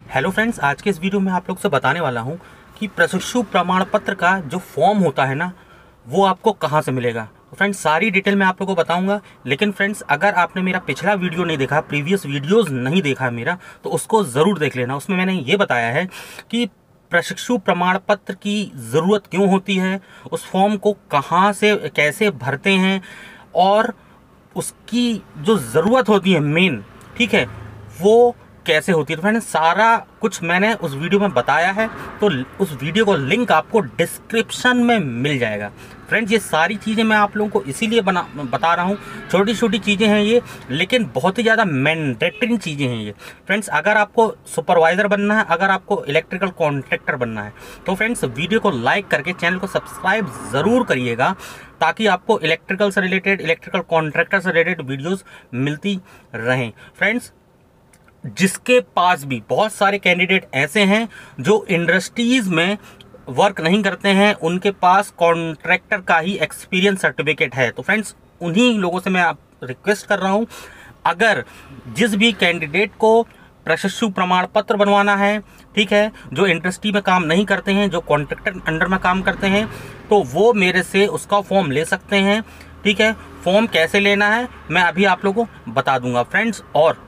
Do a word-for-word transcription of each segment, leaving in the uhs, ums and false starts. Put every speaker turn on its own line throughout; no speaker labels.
Hello friends, आज के इस वीडियो में आप लोग से बताने वाला हूं कि प्रशिक्षु प्रमाण पत्र का जो फॉर्म होता है ना, वो आपको कहां से मिलेगा। तो फ्रेंड्स, सारी डिटेल मैं आप लोगों को बताऊंगा। लेकिन फ्रेंड्स, अगर आपने मेरा पिछला वीडियो नहीं देखा, प्रीवियस वीडियोस नहीं देखा है मेरा, तो उसको ज़रूर देख लेना। उसमें मैंने ये बताया है कि प्रशिक्षु प्रमाण पत्र की ज़रूरत क्यों होती है, उस फॉर्म को कहाँ से कैसे भरते हैं, और उसकी जो ज़रूरत होती है मेन, ठीक है, वो कैसे होती है। तो फ्रेंड्स, सारा कुछ मैंने उस वीडियो में बताया है, तो उस वीडियो को लिंक आपको डिस्क्रिप्शन में मिल जाएगा। फ्रेंड्स, ये सारी चीज़ें मैं आप लोगों को इसीलिए बना बता रहा हूँ। छोटी छोटी चीज़ें हैं ये, लेकिन बहुत ही ज़्यादा मैंडेटरी चीज़ें हैं ये। फ्रेंड्स, अगर आपको सुपरवाइज़र बनना है, अगर आपको इलेक्ट्रिकल कॉन्ट्रैक्टर बनना है, तो फ्रेंड्स वीडियो को लाइक करके चैनल को सब्सक्राइब ज़रूर करिएगा, ताकि आपको इलेक्ट्रिकल से रिलेटेड, इलेक्ट्रिकल कॉन्ट्रैक्टर से रिलेटेड वीडियोज़ मिलती रहें। फ्रेंड्स, जिसके पास भी बहुत सारे कैंडिडेट ऐसे हैं जो इंडस्ट्रीज में वर्क नहीं करते हैं, उनके पास कॉन्ट्रैक्टर का ही एक्सपीरियंस सर्टिफिकेट है। तो फ्रेंड्स, उन्हीं लोगों से मैं आप रिक्वेस्ट कर रहा हूं, अगर जिस भी कैंडिडेट को प्रशिक्षु प्रमाण पत्र बनवाना है, ठीक है, जो इंडस्ट्री में काम नहीं करते हैं, जो कॉन्ट्रैक्टर अंडर में काम करते हैं, तो वो मेरे से उसका फॉर्म ले सकते हैं। ठीक है, फॉर्म कैसे लेना है मैं अभी आप लोगों को बता दूंगा। फ्रेंड्स, और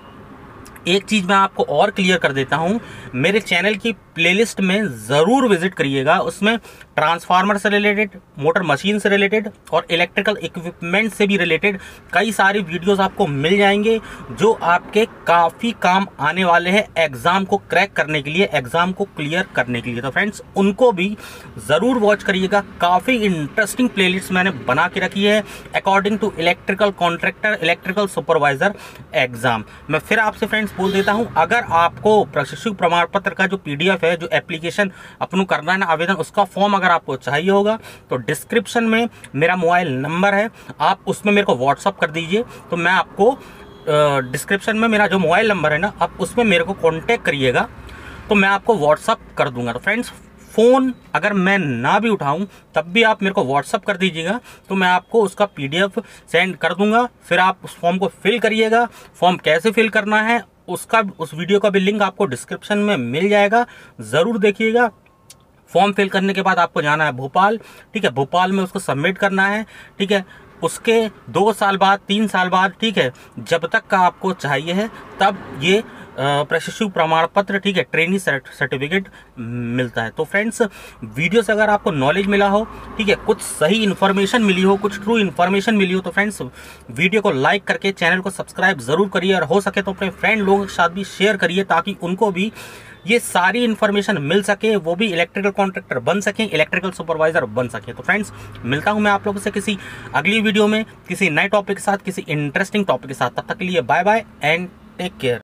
एक चीज़ मैं आपको और क्लियर कर देता हूं, मेरे चैनल की प्लेलिस्ट में ज़रूर विजिट करिएगा। उसमें ट्रांसफार्मर से रिलेटेड, मोटर मशीन से रिलेटेड और इलेक्ट्रिकल इक्विपमेंट से भी रिलेटेड कई सारे वीडियोस आपको मिल जाएंगे, जो आपके काफ़ी काम आने वाले हैं एग्ज़ाम को क्रैक करने के लिए, एग्ज़ाम को क्लियर करने के लिए। तो फ्रेंड्स, उनको भी ज़रूर वॉच करिएगा। काफ़ी इंटरेस्टिंग प्लेलिस्ट मैंने बना के रखी है according to electrical contractor, electrical supervisor exam. मैं फिर आपसे फ्रेंड्स बोल देता हूं, अगर आपको प्रशिक्षु प्रमाण पत्र का जो पीडीएफ है, जो एप्लीकेशन अपनों करना है ना, आवेदन, उसका फॉर्म अगर आपको चाहिए होगा, तो डिस्क्रिप्शन में मेरा मोबाइल नंबर है, आप उसमें मेरे को व्हाट्सअप कर दीजिए। तो मैं आपको डिस्क्रिप्शन में मेरा जो मोबाइल नंबर है ना, आप उसमें मेरे को कॉन्टेक्ट करिएगा, तो मैं आपको व्हाट्सअप कर दूंगा। तो फ्रेंड्स, फ़ोन अगर मैं ना भी उठाऊं, तब भी आप मेरे को व्हाट्सअप कर दीजिएगा, तो मैं आपको उसका पीडीएफ सेंड कर दूंगा। फिर आप उस फॉर्म को फिल करिएगा। फॉर्म कैसे फिल करना है, उसका उस वीडियो का भी लिंक आपको डिस्क्रिप्शन में मिल जाएगा, ज़रूर देखिएगा। फॉर्म फिल करने के बाद आपको जाना है भोपाल, ठीक है, भोपाल में उसको सबमिट करना है, ठीक है। उसके दो साल बाद, तीन साल बाद, ठीक है, जब तक का आपको चाहिए है, तब ये प्रशिक्षु प्रमाण पत्र, ठीक है, ट्रेनी सर्टिफिकेट मिलता है। तो फ्रेंड्स, वीडियो से अगर आपको नॉलेज मिला हो, ठीक है, कुछ सही इन्फॉर्मेशन मिली हो, कुछ ट्रू इन्फॉर्मेशन मिली हो, तो फ्रेंड्स वीडियो को लाइक करके चैनल को सब्सक्राइब ज़रूर करिए, और हो सके तो अपने फ्रेंड लोगों के साथ भी शेयर करिए, ताकि उनको भी ये सारी इन्फॉर्मेशन मिल सके, वो भी इलेक्ट्रिकल कॉन्ट्रैक्टर बन सकें, इलेक्ट्रिकल सुपरवाइजर बन सके। तो फ्रेंड्स, मिलता हूं मैं आप लोगों से किसी अगली वीडियो में, किसी नए टॉपिक के साथ, किसी इंटरेस्टिंग टॉपिक के साथ। तब तक के लिए bye bye and take care.